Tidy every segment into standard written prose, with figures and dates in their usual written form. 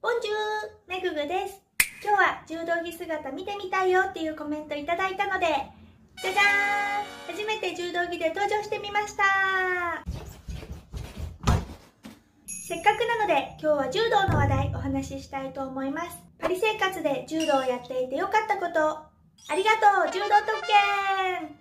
ボンジュー、めぐぐです。今日は柔道着姿見てみたいよっていうコメントいただいたので、じゃじゃーん、初めて柔道着で登場してみました。せっかくなので今日は柔道の話題お話ししたいと思います。パリ生活で柔道をやっていてよかったこと、ありがとう柔道特権。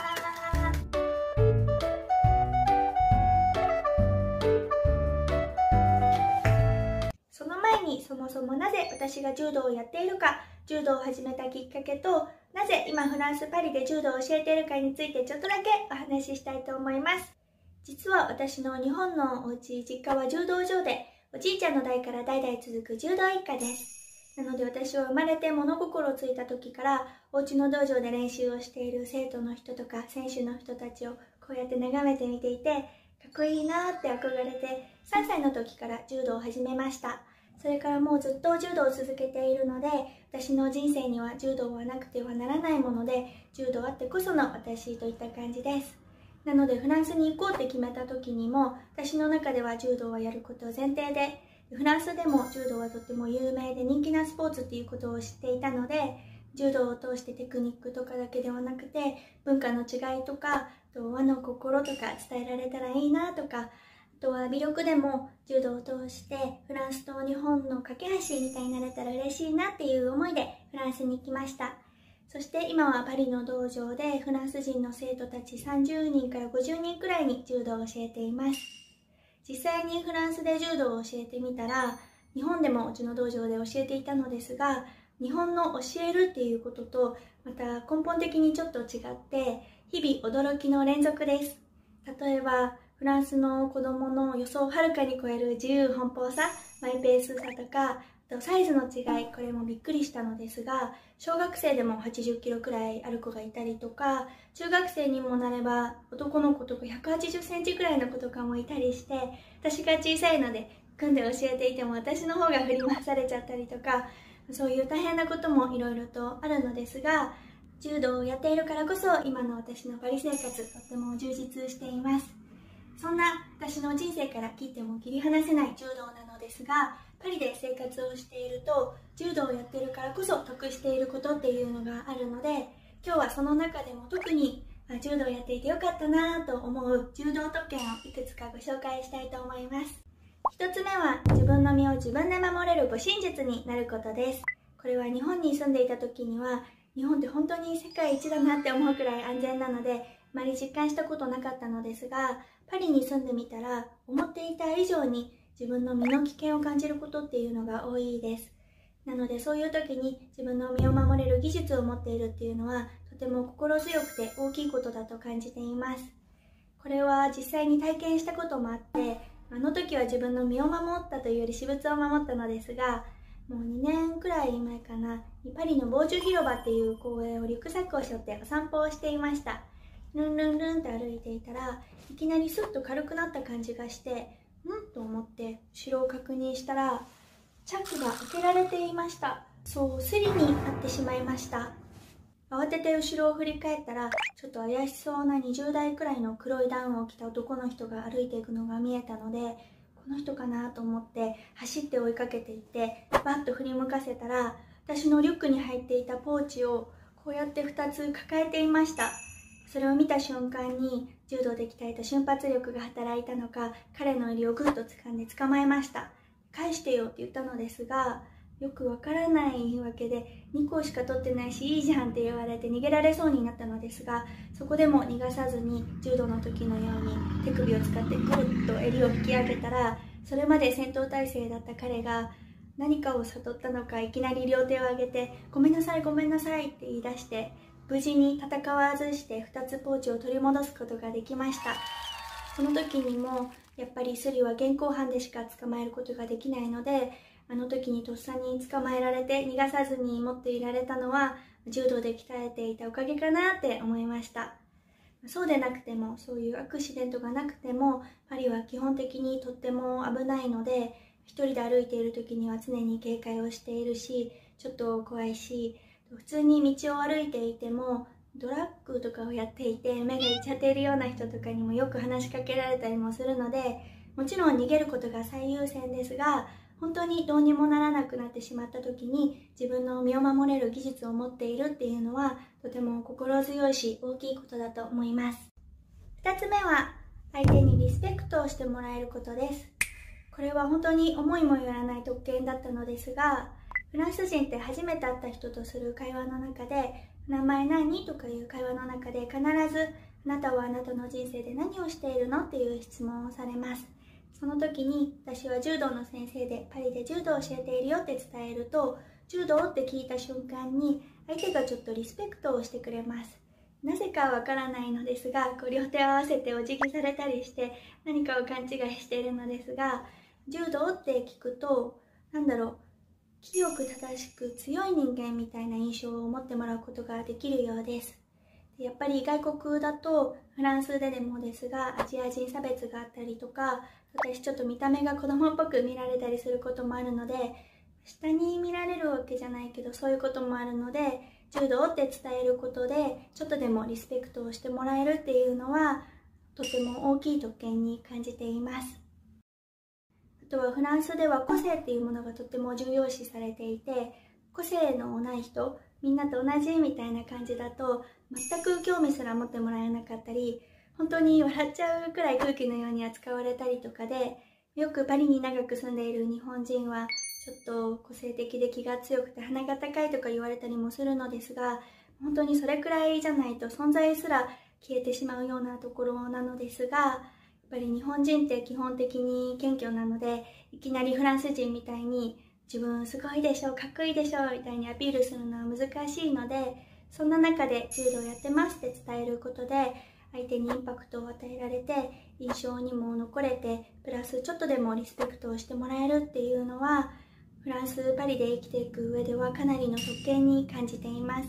その前にそもそもなぜ私が柔道をやっているか、柔道を始めたきっかけと、なぜ今フランス・パリで柔道を教えているかについてちょっとだけお話ししたいと思います。実は私の日本のお家、実家は柔道場で、おじいちゃんの代から代々続く柔道一家です。なので私は生まれて物心ついた時からお家の道場で練習をしている生徒の人とか選手の人たちをこうやって眺めてみていて、かっこいいなって憧れて3歳の時から柔道を始めました。それからもうずっと柔道を続けているので、私の人生には柔道はなくてはならないもので、柔道あってこその私といった感じです。なのでフランスに行こうって決めた時にも、私の中では柔道はやることを前提で、フランスでも柔道はとても有名で人気なスポーツっていうことを知っていたので、柔道を通してテクニックとかだけではなくて、文化の違いとか、和の心とか伝えられたらいいなとか、あとは微力でも柔道を通してフランスと日本の架け橋みたいになれたら嬉しいなっていう思いでフランスに来ました。そして今はパリの道場でフランス人の生徒たち30人から50人くらいに柔道を教えています。実際にフランスで柔道を教えてみたら、日本でもうちの道場で教えていたのですが、日本の教えるっていうこととまた根本的にちょっと違って、日々驚きの連続です。例えばフランスの子供の予想をはるかに超える自由奔放さ、マイペースさとか、サイズの違い、これもびっくりしたのですが、小学生でも80キロくらいある子がいたりとか、中学生にもなれば男の子とか180センチくらいの子とかもいたりして、私が小さいので組んで教えていても私の方が振り回されちゃったりとか、そういう大変なこともいろいろとあるのですが、柔道をやっているからこそ今の私のパリ生活、とっても充実しています。そんな私の人生から切っても切り離せない柔道なのですが、パリで生活をしていると柔道をやっているからこそ得していることっていうのがあるので、今日はその中でも特に柔道をやっていてよかったなと思う柔道特権をいくつかご紹介したいと思います。1つ目は自分の身を自分で守れる護身術になることです。これは日本に住んでいた時には、日本って本当に世界一だなって思うくらい安全なのであまり実感したことなかったのですが、パリに住んでみたら思っていた以上に自分の身の危険を感じることっていうのが多いです。なのでそういう時に自分の身を守れる技術を持っているっていうのはとても心強くて大きいことだと感じています。これは実際に体験したこともあって、あの時は自分の身を守ったというより私物を守ったのですが、もう2年くらい前かな、パリのボージュ広場っていう公園をリュックサックを背負ってお散歩をしていました。ルンルンルンって歩いていたらいきなりスッと軽くなった感じがして、と思って後ろを確認したらチャックが開けられていました。そう、スリになってしまいました。慌てて後ろを振り返ったら、ちょっと怪しそうな20代くらいの黒いダウンを着た男の人が歩いていくのが見えたので、この人かなと思って走って追いかけていって、バッと振り向かせたら、私のリュックに入っていたポーチをこうやって2つ抱えていました。それを見た瞬間に柔道で鍛えた瞬発力が働いたのか、彼の襟をぐっと掴んで捕まえました。返してよって言ったのですが、よくわからないわけで、2個しか取ってないしいいじゃんって言われて逃げられそうになったのですが、そこでも逃がさずに柔道の時のように手首を使ってぐっと襟を引き上げたら、それまで戦闘態勢だった彼が何かを悟ったのか、いきなり両手を上げてごめんなさいごめんなさいって言い出して、無事に戦わずして2つポーチを取り戻すことができました。その時にもやっぱりスリは現行犯でしか捕まえることができないので、あの時にとっさに捕まえられて逃がさずに持っていられたのは柔道で鍛えていたおかげかなって思いました。そうでなくても、そういうアクシデントがなくても、パリは基本的にとっても危ないので、一人で歩いている時には常に警戒をしているし、ちょっと怖いし、普通に道を歩いていてもドラッグとかをやっていて目がいっちゃっているような人とかにもよく話しかけられたりもするので、もちろん逃げることが最優先ですが、 本当にどうにもならなくなってしまった時に自分の身を守れる技術を持っているっていうのはとても心強いし大きいことだと思います。2つ目は相手にリスペクトをしてもらえることです。これは本当に思いもよらない特権だったのですが、フランス人って初めて会った人とする会話の中で「名前何?」とかいう会話の中で必ず「あなたはあなたの人生で何をしているの?」っていう質問をされます。その時に私は柔道の先生でパリで柔道を教えているよって伝えると、柔道って聞いた瞬間に相手がちょっとリスペクトをしてくれます。なぜかわからないのですが、両手を合わせてお辞儀されたりして何かを勘違いしているのですが、柔道って聞くと清く正しく強い人間みたいな印象を持ってもらうことができるようです。やっぱり外国だとフランスでもですが、アジア人差別があったりとか、私ちょっと見た目が子供っぽく見られたりすることもあるので、下に見られるわけじゃないけどそういうこともあるので、柔道って伝えることでちょっとでもリスペクトをしてもらえるっていうのはとても大きい特権に感じています。あとはフランスでは個性っていうものがとても重要視されていて、個性のない人、みんなと同じみたいな感じだと全く興味すら持ってもらえなかったり、本当に笑っちゃうくらい空気のように扱われたりとかで、よくパリに長く住んでいる日本人はちょっと個性的で気が強くて鼻が高いとか言われたりもするのですが、本当にそれくらいじゃないと存在すら消えてしまうようなところなのですが、やっぱり日本人って基本的に謙虚なので、いきなりフランス人みたいに自分すごいでしょ、かっこいいでしょみたいにアピールするのは難しいので、そんな中で柔道やってますって伝えることで相手にインパクトを与えられて印象にも残れて、プラスちょっとでもリスペクトをしてもらえるっていうのはフランス・パリで生きていく上ではかなりの特権に感じています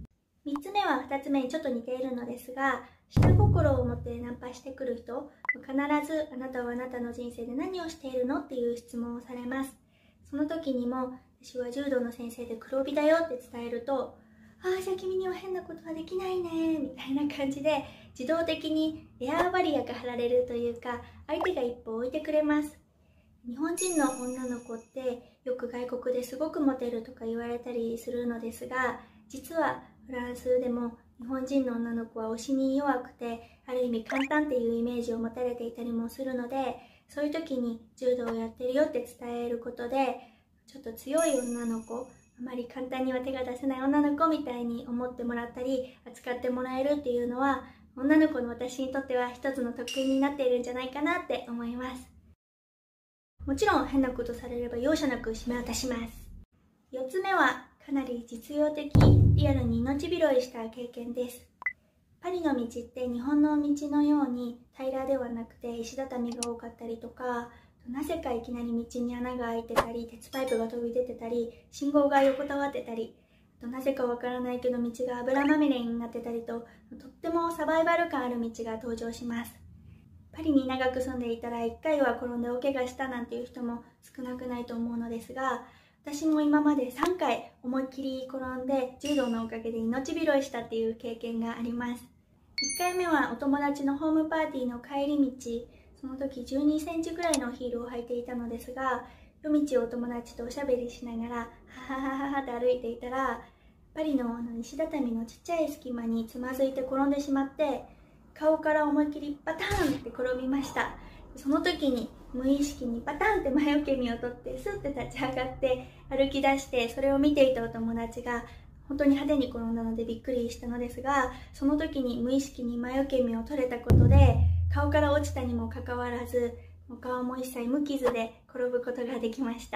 。3つ目は2つ目にちょっと似ているのですが、下心を持ってナンパしてくる人、必ずあなたはあなたの人生で何をしているのっていう質問をされます。その時にも私は柔道の先生で黒帯だよって伝えると、ああじゃあ君には変なことはできないねみたいな感じで自動的にエアーバリアが張られるというか、相手が一歩置いてくれます。日本人の女の子ってよく外国ですごくモテるとか言われたりするのですが、実はフランスでも日本人の女の子は推しに弱くて、ある意味簡単っていうイメージを持たれていたりもするので、そういう時に柔道をやってるよって伝えることで、ちょっと強い女の子、あまり簡単には手が出せない女の子みたいに思ってもらったり扱ってもらえるっていうのは、女の子の私にとっては一つの特権になっているんじゃないかなって思います。もちろん変なことされれば容赦なく締め渡します。4つ目はかなり実用的、リアルに命拾いした経験です。パリの道って日本の道のように平らではなくて石畳が多かったりとか、なぜかいきなり道に穴が開いてたり、鉄パイプが飛び出てたり、信号が横たわってたり、なぜかわからないけど道が油まみれになってたりと、とってもサバイバル感ある道が登場します。パリに長く住んでいたら1回は転んで大怪我したなんていう人も少なくないと思うのですが、私も今まで3回思いっきり転んで柔道のおかげで命拾いしたっていう経験があります。1回目はお友達のホームパーティーの帰り道、その時12センチぐらいのヒールを履いていたのですが、夜道をお友達とおしゃべりしながらははははって歩いていたら、パリの石畳のちっちゃい隙間につまずいて転んでしまって、顔から思いっきりパターンって転びました。その時に無意識にパターンって前受け身を取ってスッて立ち上がって歩き出して、それを見ていたお友達が本当に派手に転んだのでびっくりしたのですが、その時に無意識に前受け身を取れたことで顔から落ちたにもかかわらず、お顔も一切無傷で転ぶことができました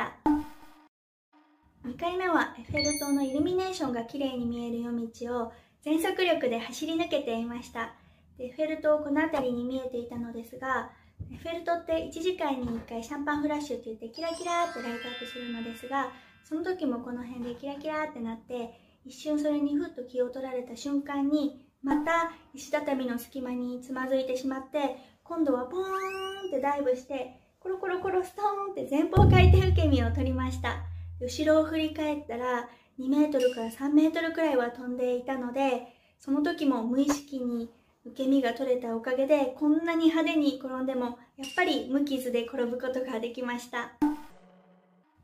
。2回目はエッフェル塔のイルミネーションが綺麗に見える夜道を全速力で走り抜けていました。エッフェル塔この辺りに見えていたのですが、エッフェル塔って1時間に1回シャンパンフラッシュって言ってキラキラってライトアップするのですが、その時もこの辺でキラキラってなって、一瞬それにふっと気を取られた瞬間にまた石畳の隙間につまずいてしまって、今度はポーンってダイブしてコロコロコロストーンって前方回転受け身を取りました。後ろを振り返ったら2メートルから3メートルくらいは飛んでいたので、その時も無意識に受け身が取れたおかげで、こんなに派手に転んでもやっぱり無傷で転ぶことができました。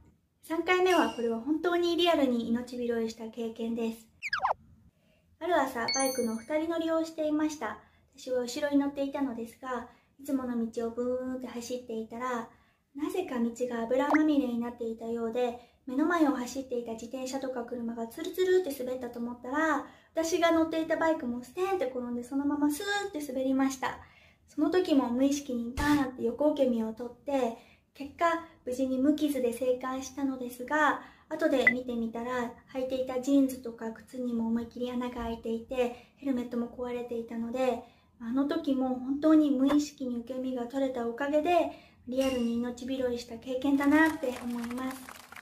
3回目はこれは本当にリアルに命拾いした経験です。ある朝、バイクの2人乗りをしていました。私は後ろに乗っていたのですが、いつもの道をブーンって走っていたら、なぜか道が油まみれになっていたようで、目の前を走っていた自転車とか車がツルツルって滑ったと思ったら、私が乗っていたバイクもステーンって転んでそのままスーって滑りました。その時も無意識にバーンって横受け身を取って、結果無事に無傷で生還したのですが、後で見てみたら履いていたジーンズとか靴にも思いっきり穴が開いていて、ヘルメットも壊れていたので、あの時も本当に無意識に受け身が取れたおかげでリアルに命拾いした経験だなって思います。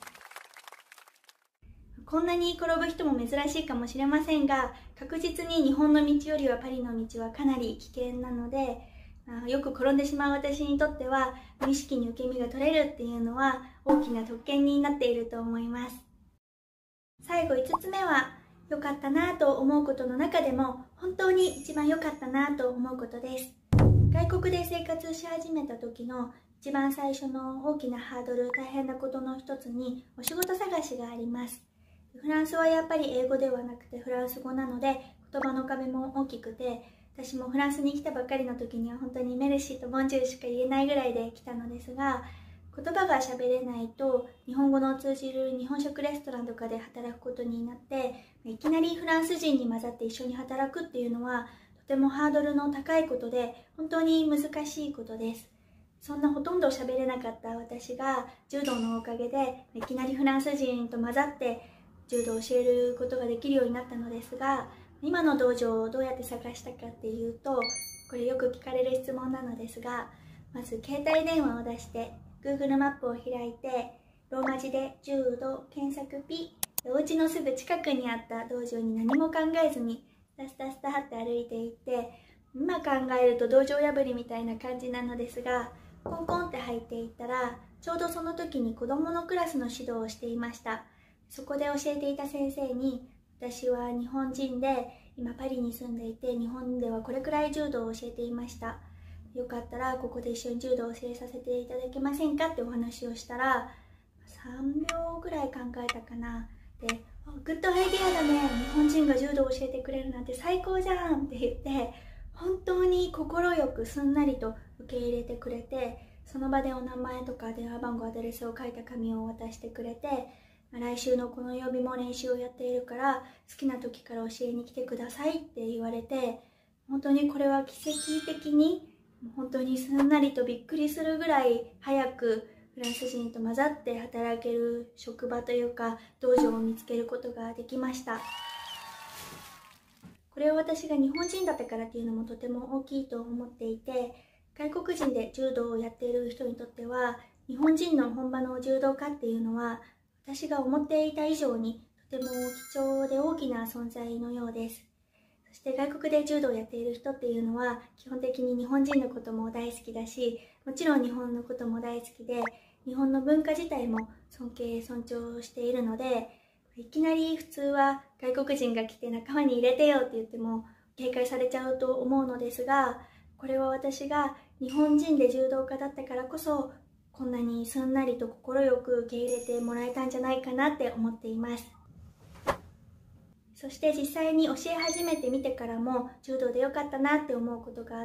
こんなに転ぶ人も珍しいかもしれませんが、確実に日本の道よりはパリの道はかなり危険なので、よく転んでしまう私にとっては無意識に受け身が取れるっていうのは大きな特権になっていると思います。最後5つ目は、良かったなと思うことの中でも本当に一番良かったなと思うことです。外国で生活し始めた時の一番最初の大きなハードル、大変なことの一つにお仕事探しがあります。フランスはやっぱり英語ではなくてフランス語なので言葉の壁も大きくて、私もフランスに来たばっかりの時には本当にメルシーとボンジュールしか言えないぐらいで来たのですが、言葉が喋れないと日本語の通じる日本食レストランとかで働くことになって、いきなりフランス人に混ざって一緒に働くっていうのはとてもハードルの高いことで本当に難しいことです。そんなほとんど喋れなかった私が柔道のおかげでいきなりフランス人と混ざって柔道を教えることができるようになったのですが、今の道場をどうやって探したかっていうと、これよく聞かれる質問なのですが、まず携帯電話を出して Google マップを開いてローマ字で柔道検索ピッ、お家のすぐ近くにあった道場に何も考えずにスタスタスタって歩いていって、今考えると道場破りみたいな感じなのですが、コンコンって入っていったらちょうどその時に子どものクラスの指導をしていました。そこで教えていた先生に、私は日本人で今パリに住んでいて日本ではこれくらい柔道を教えていました。よかったらここで一緒に柔道を教えさせていただけませんかってお話をしたら、3秒ぐらい考えたかな。で、グッドアイデアだね、日本人が柔道を教えてくれるなんて最高じゃんって言って、本当に快くすんなりと受け入れてくれて、その場でお名前とか電話番号、アドレスを書いた紙を渡してくれて、来週のこの曜日も練習をやっているから好きな時から教えに来てくださいって言われて、本当にこれは奇跡的に本当にすんなりとびっくりするぐらい早くフランス人と混ざって働ける職場というか道場を見つけることができました。これは私が日本人だったからっていうのもとても大きいと思っていて、外国人で柔道をやっている人にとっては日本人の本場の柔道家っていうのは私が思っていた以上にとても貴重で大きな存在のようです。そして外国で柔道をやっている人っていうのは基本的に日本人のことも大好きだし、もちろん日本のことも大好きで、日本の文化自体も尊敬尊重しているので、いきなり普通は外国人が来て仲間に入れてよって言っても警戒されちゃうと思うのですが、これは私が日本人で柔道家だったからこそこんなにすんなりと快く受け入れてもらえたんじゃないかなって思っています。そして実際に教え始めてみてからも柔道で良かったなって思うことがあって、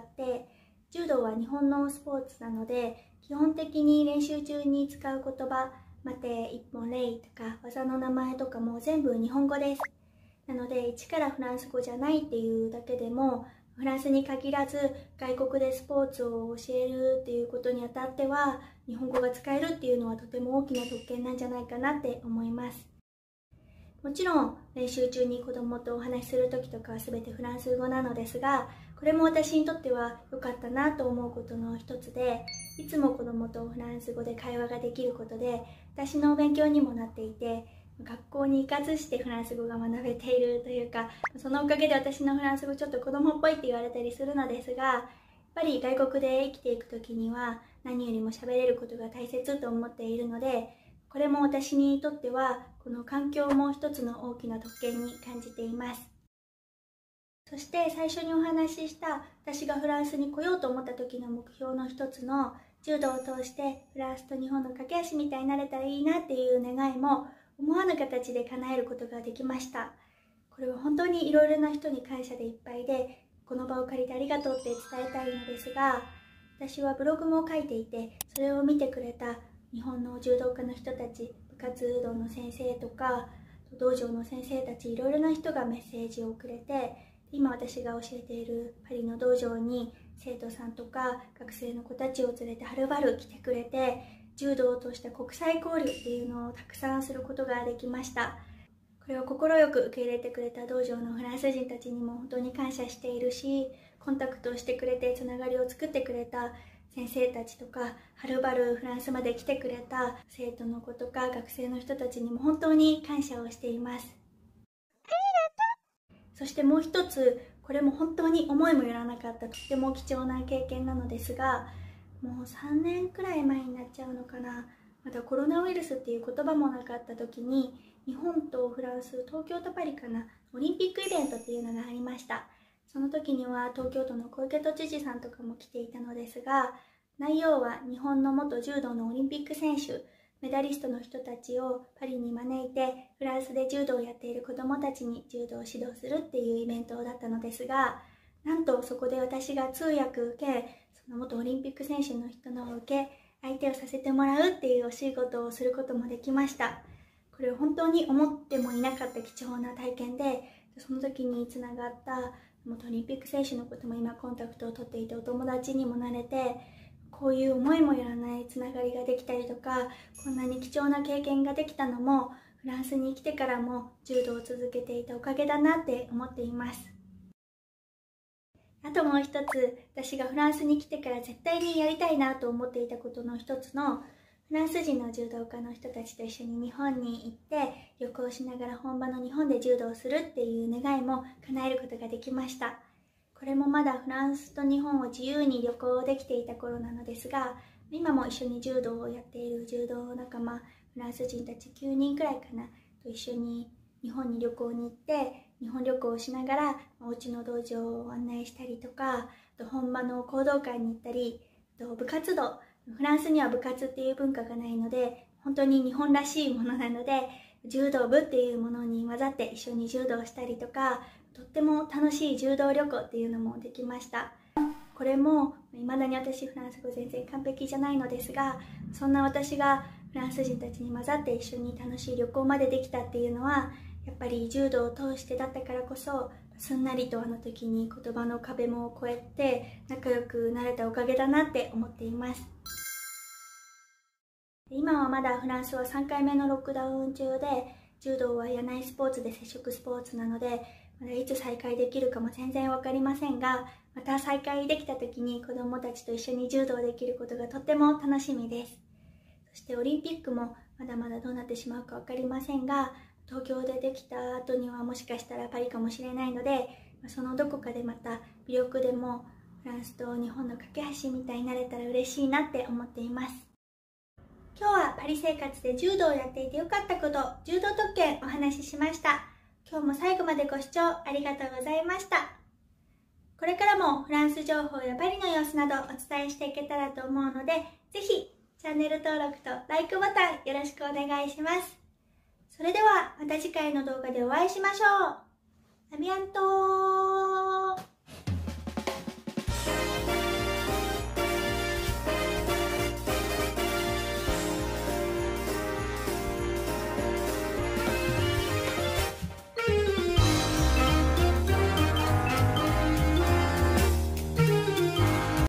柔道は日本のスポーツなので基本的に練習中に使う言葉、待て、一本礼とか技の名前とかも全部日本語です。なので一からフランス語じゃないっていうだけでも、フランスに限らず外国でスポーツを教えるっていうことにあたっては日本語が使えるっていうのはとても大きな特権なんじゃないかなって思います。もちろん練習中に子供とお話しする時とかは全てフランス語なのですが、これも私にとっては良かったなと思うことの一つで、いつも子供とフランス語で会話ができることで私の勉強にもなっていて、学校に行かずしてフランス語が学べているというか、そのおかげで私のフランス語ちょっと子供っぽいって言われたりするのですが、やっぱり外国で生きていく時には何よりも喋れることが大切と思っているので、これも私にとってはこの環境も一つの大きな特権に感じています。そして最初にお話しした私がフランスに来ようと思った時の目標の一つの柔道を通してフランスと日本の架け橋みたいになれたらいいなっていう願いも思わぬ形で叶えることができました。これは本当にいろいろな人に感謝でいっぱいで、この場を借りてありがとうって伝えたいのですが、私はブログも書いていて、それを見てくれた日本の柔道家の人たち、部活動の先生とか道場の先生たち、いろいろな人がメッセージをくれて、今私が教えているパリの道場に生徒さんとか学生の子たちを連れてはるばる来てくれて、柔道を通した国際交流っていうのをたくさんすることができました。これを快く受け入れてくれた道場のフランス人たちにも本当に感謝しているし、コンタクトをしてくれてつながりを作ってくれた先生たちとか、はるばるフランスまで来てくれた生徒の子とか学生の人たちにも本当に感謝をしています。そしてもう一つ、これも本当に思いもよらなかったとっても貴重な経験なのですが、もう3年くらい前になっちゃうのかな、まだコロナウイルスっていう言葉もなかった時に、日本とフランス、東京とパリかな、オリンピックイベントっていうのがありました。その時には東京都の小池都知事さんとかも来ていたのですが、内容は日本の元柔道のオリンピック選手、メダリストの人たちをパリに招いて、フランスで柔道をやっている子どもたちに柔道を指導するっていうイベントだったのですが、なんとそこで私が通訳受け、その元オリンピック選手の人のを受け、相手をさせてもらうっていうお仕事をすることもできました。これは本当に思ってもいなかった貴重な体験で、その時につながった元オリンピック選手のことも今コンタクトを取っていてお友達にもなれて、こういう思いもよらないつながりができたりとか、こんなに貴重な経験ができたのもフランスに来てからも柔道を続けていたおかげだなって思っています。あともう一つ、私がフランスに来てから絶対にやりたいなと思っていたことの一つの、フランス人の柔道家の人たちと一緒に日本に行って旅行しながら本場の日本で柔道をするっていう願いも叶えることができました。これもまだフランスと日本を自由に旅行できていた頃なのですが、今も一緒に柔道をやっている柔道仲間、フランス人たち9人くらいかなと一緒に日本に旅行に行って、日本旅行をしながらお家の道場を案内したりとか、本場の講道会に行ったり、部活動、フランスには部活っていう文化がないので、本当に日本らしいものなので、柔道部っていうものに混ざって一緒に柔道したりとか、とっても楽しい柔道旅行っていうのもできました。これも未だに私フランス語全然完璧じゃないのですが、そんな私がフランス人たちに混ざって一緒に楽しい旅行までできたっていうのは、やっぱり柔道を通してだったからこそ、すんなりとあの時に言葉の壁も越えて仲良くなれたおかげだなって思っています。今はまだフランスは3回目のロックダウン中で、柔道は野内スポーツで接触スポーツなので、まだいつ再開できるかも全然わかりませんが、また再開できた時に子どもたちと一緒に柔道できることがとっても楽しみです。そしてオリンピックもまだまだどうなってしまうかわかりませんが、東京でできた後にはもしかしたらパリかもしれないので、そのどこかでまた微力でもフランスと日本の架け橋みたいになれたら嬉しいなって思っています。今日はパリ生活で柔道をやっていてよかったこと、柔道特権お話ししました。今日も最後までご視聴ありがとうございました。これからもフランス情報やパリの様子などお伝えしていけたらと思うので、ぜひチャンネル登録とLIKEボタンよろしくお願いします。それではまた次回の動画でお会いしましょう。アビアントー。